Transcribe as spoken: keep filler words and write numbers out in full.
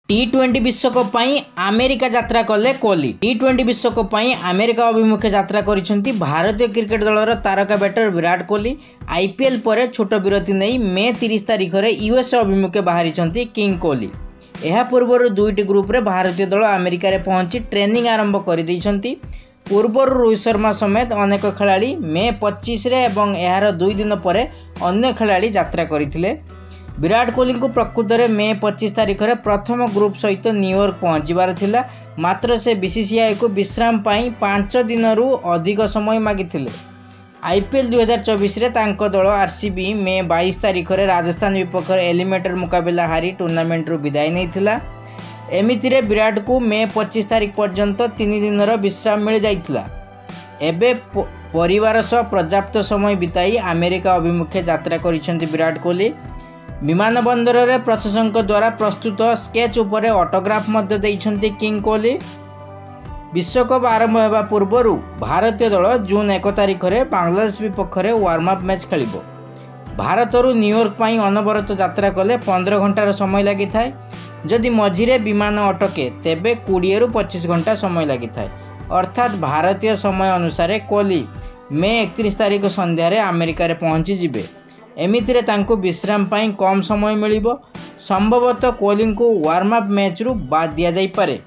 T twenty विश्वकप पाई America यात्रा कले कोहली। टी ट्वेंटी विश्वकप पाई अमेरिका अभिमुखे यात्रा करिसेंती भारतीय क्रिकेट दलर तारका बैटर विराट कोहली। आईपीएल पर छोट विरति नहीं मे तीस तारिख में यूएस अभिमुखे बाहरी किंग कोहली। यह पूर्व दुईटी ग्रुप रे भारतीय दल अमेरिका रे पहुंची ट्रेनिंग आरंभ कर दैछंती। पूर्व रोहित शर्मा समेत अनेक खेलाड़ी मे पच्चीस रे एवं यार दुई दिन पर अन्य खेलाड़ी यात्रा करथिले। विराट कोहली को प्रकृत में मे पच्चीस तारिख में प्रथम ग्रुप सहित न्यूयॉर्क पहुंचबार थिला, मात्र से बीसीसीआई को विश्राम पाई पांच दिन रु अधिक समय मागिथिले। आईपीएल दुई हजार चौबीस रे तांको दल आरसीबी मे बाईस तारिख में राजस्थान विपक्ष एलिमिनेटर मुकाबला हारी टूर्नामेंट रु विदाय नहीं थिला। एमितिरे विराट को मे पच्चीस तारिख पर्यंत तीन दिन विश्राम मिल जाइथिला। एबे परिवार सह पर्याप्त समय बिताई अमेरिका अभिमुखे यात्रा करिसेंती विराट कोहली। विमान बंदर रे प्रशासक द्वारा प्रस्तुत स्केच उपर ऑटोग्राफ मध्य देइछंती किंग कोहली। विश्वकप आरंभ होगा पूर्व भारतीय दल जून एक तारिख में बांग्लादेश विपक्ष में वार्म अप मैच खेलिबो। भारत रु न्यूयॉर्क पाई अनवरत यात्रा कले पंद्रह घंटार समय लगी थाए। जदि मझिरे विमान अटके तेबे बीस रु पच्चीस घंटा समय लगी थाए। अर्थात भारतीय समय अनुसार कोहली मे इकतीस तारिख संध्यारे अमेरिका रे पहुंची जिबे। एमितिरे तांको विश्राम पाई कम समय मिलिबो। संभवतः कोहली को वार्म अप मैच रु बाद दिया जाई पारे।